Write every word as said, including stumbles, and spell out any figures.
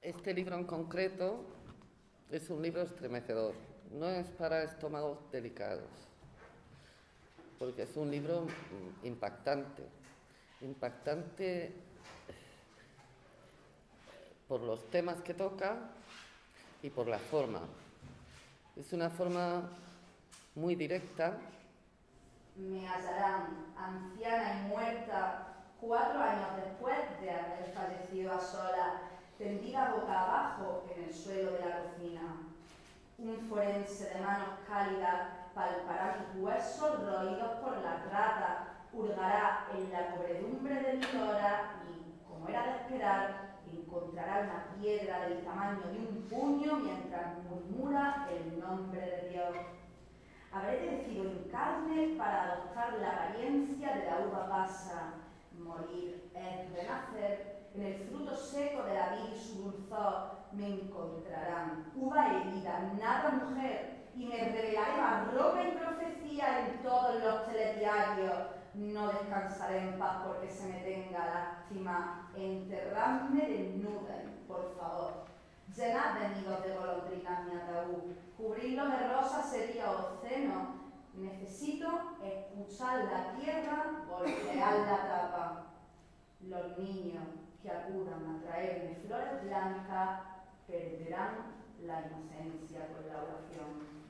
Este libro en concreto es un libro estremecedor, no es para estómagos delicados, porque es un libro impactante, impactante por los temas que toca y por la forma. Es una forma muy directa. Me hallarán, anciana y muerta, cuatro años después de haber fallecido a solas, tendida boca abajo en el suelo de la cocina. Un forense de manos cálidas palpará mis huesos roídos por la rata, hurgará en la pobredumbre del lora y, como era de esperar, encontrará una piedra del tamaño de un puño mientras murmura el nombre de Dios. Habré crecido en carne para adoptar la apariencia de la uva pasa. Morir es renacer. En el fruto seco de la vid y su dulzor me encontrarán. Uva herida, nada mujer, y me revelaré barroca y profecía en todos los telediarios. No descansaré en paz porque se me tenga lástima. Enterradme desnuda, por favor. Llenad de nidos de golondrinas mi ataúd. Cubrirlo de rosas sería obsceno. Necesito escuchar la tierra golpear la tapa. Los niños que acudan a traerme flores blancas perderán la inocencia con la oración.